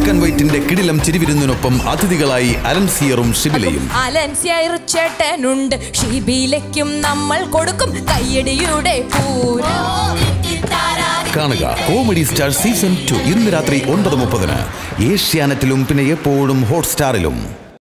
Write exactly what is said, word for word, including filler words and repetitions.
Black and വൈറ്റിന്റെ കിടിലം ചിരിവിരുന്നിനൊപ്പം അതിഥികളായി അലൻസിയറും ഷിബിലയും. അലൻസിയർ ചേട്ടനുണ്ട്, ഷിബിലയ്ക്കും നമ്മൾ കൊടുക്കും കയ്യടിയുടെ പൂരം. കാണുക കോമഡി സ്റ്റാർ സീസൺ ടു ഇന്ന് രാത്രി ഒൻപത് മുപ്പതിന് ഏഷ്യാനെറ്റിലും പിന്നെ എപ്പോഴും ഹോട്ട്സ്റ്റാറിലും.